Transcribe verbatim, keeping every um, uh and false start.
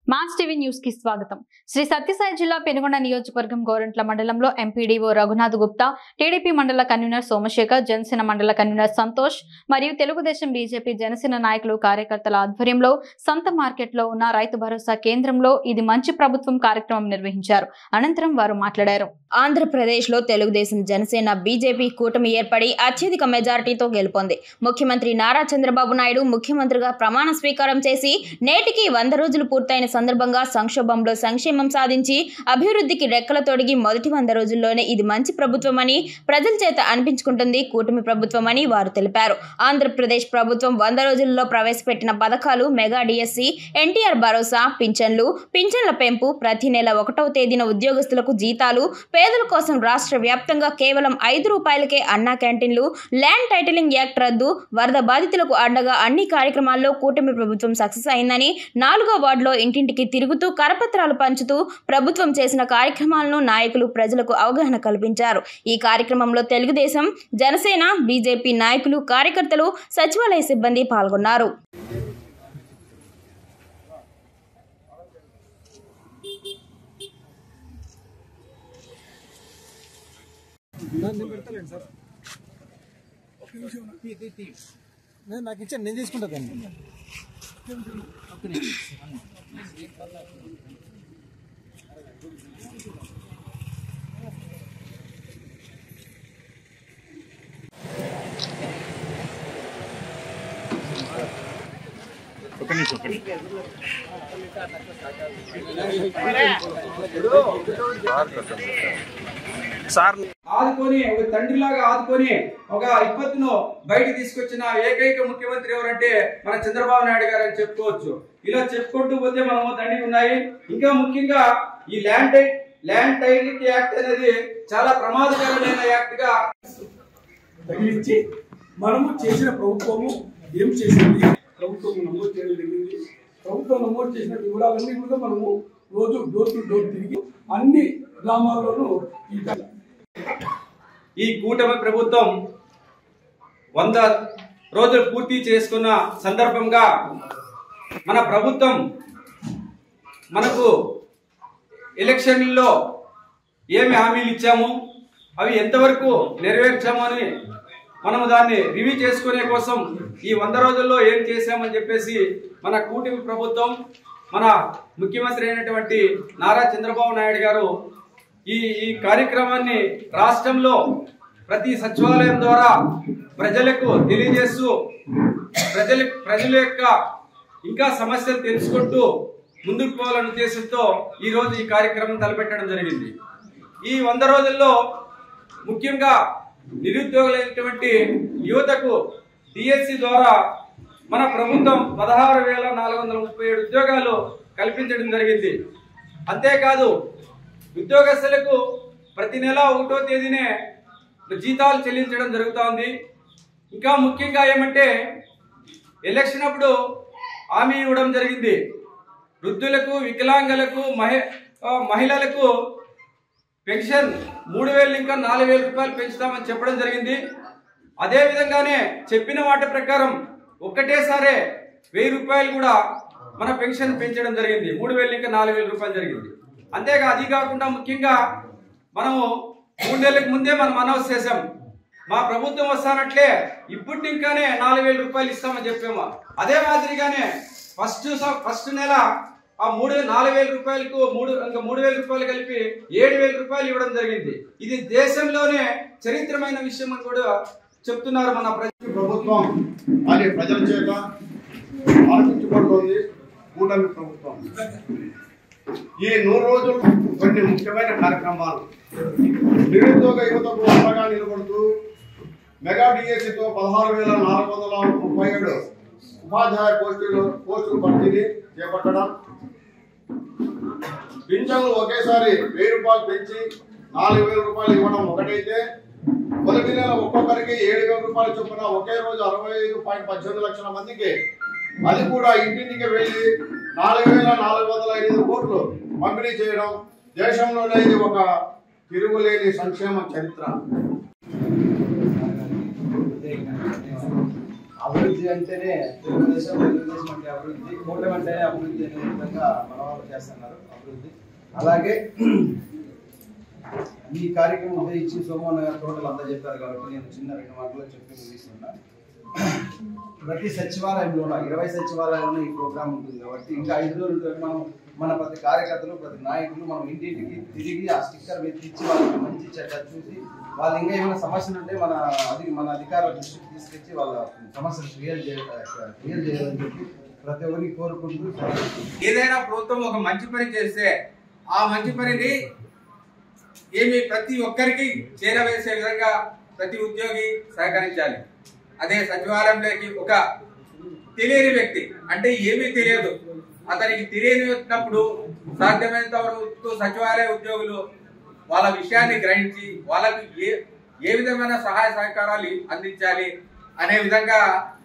Mass TV news కి స్వాగతం. శ్రీ సత్యసాయి జిల్లా పెనుగొండ నియోజకవర్గం గోరంట్ల మండలంలో ఎంపీడీఓ రఘునాథ్ గుప్తా, టీడీపీ మండల కన్వీనర్ సోమశేఖర్, జనసేన మండల కన్వీనర్ సంతోష్ మరియు తెలుగుదేశం, బీజేపీ, జనసేన నాయకులు, కార్యకర్తల ఆధ్వర్యంలో సంత మార్కెట్ లో ఉన్న రైతు భరోసా కేంద్రంలో ఇది మంచి ప్రభుత్వం కార్యక్రమం నిర్వహించారు. అనంతరం వారు మాట్లాడారు. ఆంధ్రప్రదేశ్ లో తెలుగుదేశం, జనసేన, బీజేపీ కూటమి ఏర్పడి అత్యధిక మెజారిటీతో గెలుపొంది ముఖ్యమంత్రి నారా చంద్రబాబు నాయుడు ముఖ్యమంత్రిగా ప్రమాణ స్వీకారం చేసి నేటికి వంద రోజులు పూర్తయిన సందర్భంగా సంక్షోభంలో సంక్షేమం సాధించి అభివృద్ధికి రెక్కల తొడిగి మొదటి వంద రోజుల్లోనే ఇది మంచి ప్రభుత్వం అని ప్రజల చేత అనిపించుకుంటుంది కూటమి ప్రభుత్వం అని వారు తెలిపారు. ఆంధ్రప్రదేశ్ ప్రభుత్వం వంద రోజుల్లో ప్రవేశపెట్టిన పథకాలు మెగా డిఎస్సి, ఎన్టీఆర్ భరోసా, పింఛన్లు, పింఛన్ల పెంపు, ప్రతి నెల ఒకటవ తేదీన ఉద్యోగస్తులకు జీతాలు, పేదల కోసం రాష్ట్ర వ్యాప్తంగా కేవలం ఐదు రూపాయలకే అన్నా క్యాంటీన్లు, ల్యాండ్ టైటిలింగ్ యాక్ట్ రద్దు, వరద బాధితులకు అండగా అన్ని కార్యక్రమాల్లో కూటమి ప్రభుత్వం సక్సెస్ అయిందని, నాలుగో వార్డులో ఇంటింటికి తిరుగుతూ కరపత్రాలు పంచుతూ ప్రభుత్వం చేసిన కార్యక్రమాలను నాయకులు ప్రజలకు అవగాహన కల్పించారు. ఈ కార్యక్రమంలో తెలుగుదేశం, జనసేన, బీజేపీ నాయకులు, కార్యకర్తలు, సచివాలయ సిబ్బంది పాల్గొన్నారు. నాకు ఇచ్చాను, నేను తీసుకుంటా దాన్ని. ఒక నిమిషం సార్ ఆదుకొని ఒక తండ్రిలాగా ఆదుకొని ఒక విపత్తును బయట తీసుకొచ్చిన ఏకైక ముఖ్యమంత్రి ఎవరంటే మన చంద్రబాబు నాయుడు గారు అని చెప్పుకోవచ్చు. ఇలా చెప్పుకుంటూ పోతే మనము దండిగా ఉన్నాయి. ఇంకా ముఖ్యంగా ఈ ల్యాండ్ ల్యాండ్ టైటిలింగ్ యాక్ట్ అనేది చాలా ప్రమాదకరమైన యాక్ట్ గా తగిలించి మనము చేసిన ప్రభుత్వము ఏం చేసింది, ప్రభుత్వం నమోదు చేయడం జరిగింది. ప్రభుత్వం నమోదు చేసిన వివరాలన్నీ కూడా మనము రోజు డోర్ టు డోర్ తిరిగి అన్ని గ్రామాల్లోనూ ఈ ఈ కూటమి ప్రభుత్వం వంద రోజులు పూర్తి చేసుకున్న సందర్భంగా మన ప్రభుత్వం మనకు ఎలక్షన్లలో ఏమి హామీలు ఇచ్చాము, అవి ఎంతవరకు నెరవేర్చాము అని మనము దాన్ని రివ్యూ చేసుకునే కోసం ఈ వంద రోజుల్లో ఏం చేశామని చెప్పేసి మన కూటమి ప్రభుత్వం, మన ముఖ్యమంత్రి అయినటువంటి నారా చంద్రబాబు నాయుడు గారు ఈ ఈ కార్యక్రమాన్ని రాష్ట్రంలో ప్రతి సచివాలయం ద్వారా ప్రజలకు తెలియజేస్తూ ప్రజల ప్రజల యొక్క ఇంకా సమస్యలు తెలుసుకుంటూ ముందుకు పోవాలనే ఉద్దేశంతో ఈరోజు ఈ కార్యక్రమం తలపెట్టడం జరిగింది. ఈ వంద రోజుల్లో ముఖ్యంగా నిరుద్యోగులైనటువంటి యువతకు డిఎస్సి ద్వారా మన ప్రభుత్వం పదహారు వేల నాలుగు వందల ముప్పై ఏడు ఉద్యోగాలు కల్పించడం జరిగింది. అంతేకాదు ఉద్యోగస్తులకు ప్రతి నెల ఒకటో తేదీనే జీతాలు చెల్లించడం జరుగుతోంది. ఇంకా ముఖ్యంగా ఏమంటే ఎలక్షన్ అప్పుడు హామీ ఇవ్వడం జరిగింది. వృద్ధులకు, వికలాంగులకు, మహిళలకు పెన్షన్ మూడు వేలు ఇంకా నాలుగు వేల రూపాయలు పెంచుతామని చెప్పడం జరిగింది. అదే విధంగానే చెప్పిన మాట ప్రకారం ఒక్కటేసారే వెయ్యి రూపాయలు కూడా మన పెన్షన్ పెంచడం జరిగింది. మూడు వేలు ఇంకా నాలుగు వేల రూపాయలు జరిగింది. అంతేగా అది కాకుండా ముఖ్యంగా మనము మూడేళ్లకు ముందే మనం అనౌన్స్ చేసాం, మా ప్రభుత్వం వస్తానట్లే ఇప్పుడు ఇంకానే నాలుగు వేల రూపాయలు ఇస్తామని చెప్పాము. అదే మాదిరిగానే ఫస్ట్ ఫస్ట్ నెల ఆ మూడు నాలుగు వేల రూపాయలకు మూడు ఇంకా మూడు వేల రూపాయలు కలిపి ఏడు వేల రూపాయలు ఇవ్వడం జరిగింది. ఇది దేశంలోనే చరిత్రమైన విషయం అని కూడా చెప్తున్నారు మన ప్రభుత్వం. అది ప్రజల చేత ఆలోచించబడుతోంది కూటమి ప్రభుత్వం. ఈ నూరు రోజులు కొన్ని ముఖ్యమైన కార్యక్రమాలు నిరుద్యోగ యువతకు అండగా నిలబడుతూ మెగా డిఎస్సితో పదహారు వేల నాలుగు వందల ముప్పై ఏడు ఉపాధ్యాయ పోస్టులు పోస్టులు భర్తీని చేపట్టడం, పింఛన్లు ఒకేసారి వెయ్యి రూపాయలు పెంచి నాలుగు వేల రూపాయలు ఇవ్వడం ఒకటైతే, మొదటి నెల ఒక్కొక్కరికి ఏడు వేల రూపాయల చొప్పున ఒకే రోజు అరవై ఐదు పాయింట్ పద్దెనిమిది లక్షల మందికి, అది కూడా ఇంటింటికి వెళ్లి నాలుగు వేల నాలుగు వందల ఐదు కోట్లు పంపిణీ చేయడం దేశంలోనే ఇది ఒక తిరుగులేని సంక్షేమ చరిత్ర. అభివృద్ధి అంటేనే తెలుగుదేశం తెలుగుదేశం అంటే అభివృద్ధి, కూటమి అంటేనే అభివృద్ధి అనే విధంగా మన వాళ్ళు చేస్తున్నారు అభివృద్ధి. అలాగే ఈ కార్యక్రమం ఉదయించి సోమవారం గారు టోటల్ అంతా చెప్పారు కాబట్టి నేను చిన్న రెండు మాటలు చెప్పి ముగిస్తున్నా. ప్రతి సచివాలయంలో ఇరవై సచివాలయంలో ఈ ప్రోగ్రామ్ ఉంటుంది కాబట్టి ఇంకా ఐదు రోజులు మనం మన ప్రతి కార్యకర్తలు ప్రతి నాయకులు మనం ఇంటింటికి తిరిగి ఆ స్టిక్కర్ వెతికించి వాళ్ళకి మంచి చెడ్డ చూసి వాళ్ళు ఇంకా ఏమైనా సమస్యలు ఉంటే మన అది మన అధికారుల దృష్టికి తీసుకొచ్చి వాళ్ళ సమస్యలు క్లియర్ చేయాలి క్లియర్ చేయాలని చెప్పి ప్రతి ఒక్కరికి కోరుకుంటూ, ఏదైనా ప్రభుత్వం ఒక మంచి పని చేస్తే ఆ మంచి పనిని ఏమి ప్రతి ఒక్కరికి చేరవేసే విధంగా ప్రతి ఉద్యోగి సహకరించాలి. అదే సచివాలయంలోకి ఒక తెలియని వ్యక్తి అంటే ఏమీ తెలియదు, అతనికి తెలియనినప్పుడు సాధ్యమైనంత వరకు సచివాలయ ఉద్యోగులు వాళ్ళ విషయాన్ని గ్రహించి వాళ్ళకి ఏ ఏ విధమైన సహాయ సహకారాలు అందించాలి అనే విధంగా